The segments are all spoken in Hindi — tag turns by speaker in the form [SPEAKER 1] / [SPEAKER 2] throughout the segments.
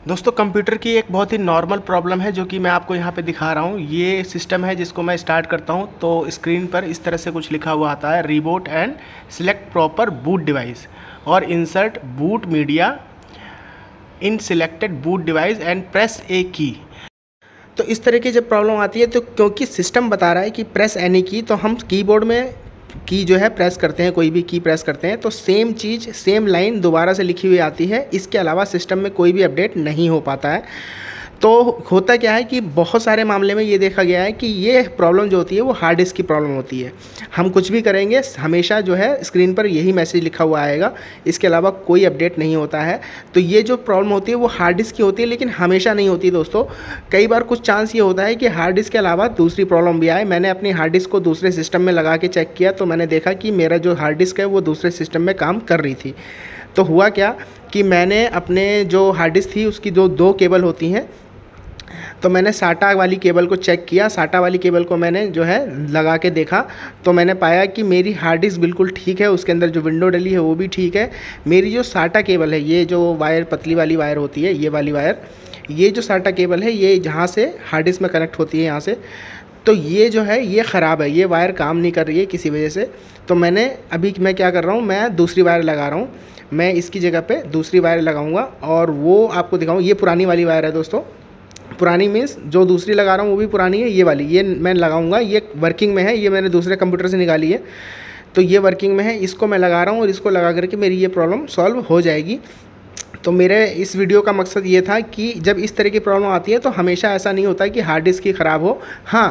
[SPEAKER 1] दोस्तों कंप्यूटर की एक बहुत ही नॉर्मल प्रॉब्लम है जो कि मैं आपको यहाँ पे दिखा रहा हूँ। ये सिस्टम है जिसको मैं स्टार्ट करता हूँ तो स्क्रीन पर इस तरह से कुछ लिखा हुआ आता है, reboot and select proper boot device और insert boot media in selected boot device and press a key. तो इस तरह की जब प्रॉब्लम आती है तो क्योंकि सिस्टम बता रहा है कि प्रेस एनी की, तो हम कीबोर्ड में की जो है प्रेस करते हैं, कोई भी की प्रेस करते हैं तो सेम चीज़ सेम लाइन दोबारा से लिखी हुई आती है। इसके अलावा सिस्टम में कोई भी अपडेट नहीं हो पाता है। तो होता क्या है कि बहुत सारे मामले में ये देखा गया है कि ये प्रॉब्लम जो होती है वो हार्ड डिस्क की प्रॉब्लम होती है। हम कुछ भी करेंगे हमेशा जो है स्क्रीन पर यही मैसेज लिखा हुआ आएगा, इसके अलावा कोई अपडेट नहीं होता है। तो ये जो प्रॉब्लम होती है वो हार्ड डिस्क की होती है, लेकिन हमेशा नहीं होती दोस्तों। कई बार कुछ चांस ये होता है कि हार्ड डिस्क के अलावा दूसरी प्रॉब्लम भी आए। मैंने अपनी हार्ड डिस्क को दूसरे सिस्टम में लगा के चेक किया तो मैंने देखा कि मेरा जो हार्ड डिस्क है वो दूसरे सिस्टम में काम कर रही थी। तो हुआ क्या कि मैंने अपने जो हार्ड डिस्क थी उसकी दो केबल होती हैं, तो मैंने साटा वाली केबल को चेक किया। साटा वाली केबल को मैंने जो है लगा के देखा तो मैंने पाया कि मेरी हार्ड डिस्क बिल्कुल ठीक है, उसके अंदर जो विंडो डली है वो भी ठीक है। मेरी जो साटा केबल है, ये जो वायर पतली वाली वायर होती है, ये वाली वायर, ये जो साटा केबल है ये जहाँ से हार्ड डिस्क में कनेक्ट होती है यहाँ से, तो ये जो है ये ख़राब है, ये वायर काम नहीं कर रही है किसी वजह से। तो मैं क्या कर रहा हूँ, मैं दूसरी वायर लगा रहा हूँ। मैं इसकी जगह पे दूसरी वायर लगाऊंगा और वो आपको दिखाऊँ। ये पुरानी वाली वायर है दोस्तों, पुरानी मीन्स जो दूसरी लगा रहा हूँ वो भी पुरानी है। ये वाली ये मैं लगाऊंगा, ये वर्किंग में है, ये मैंने दूसरे कंप्यूटर से निकाली है तो ये वर्किंग में है। इसको मैं लगा रहा हूँ और इसको लगा करके मेरी ये प्रॉब्लम सॉल्व हो जाएगी। तो मेरे इस वीडियो का मकसद ये था कि जब इस तरह की प्रॉब्लम आती है तो हमेशा ऐसा नहीं होता है कि हार्ड डिस्क ही ख़राब हो। हाँ,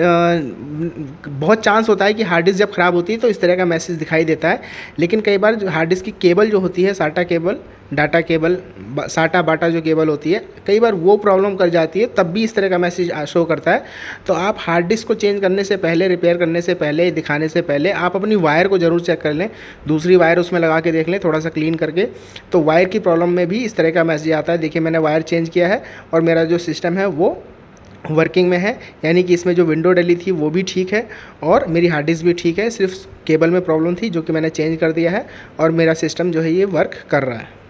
[SPEAKER 1] बहुत चांस होता है कि हार्ड डिस्क जब ख़राब होती है तो इस तरह का मैसेज दिखाई देता है, लेकिन कई बार हार्ड डिस्क की केबल जो होती है, साटा केबल, डाटा केबल, साटा बाटा जो केबल होती है, कई बार वो प्रॉब्लम कर जाती है, तब भी इस तरह का मैसेज शो करता है। तो आप हार्ड डिस्क को चेंज करने से पहले, रिपेयर करने से पहले, दिखाने से पहले आप अपनी वायर को ज़रूर चेक कर लें, दूसरी वायर उसमें लगा के देख लें थोड़ा सा क्लीन करके। तो वायर की प्रॉब्लम में भी इस तरह का मैसेज आता है। देखिए मैंने वायर चेंज किया है और मेरा जो सिस्टम है वो वर्किंग में है, यानी कि इसमें जो विंडो डली थी वो भी ठीक है और मेरी हार्ड डिस्क भी ठीक है। सिर्फ केबल में प्रॉब्लम थी जो कि मैंने चेंज कर दिया है और मेरा सिस्टम जो है ये वर्क कर रहा है।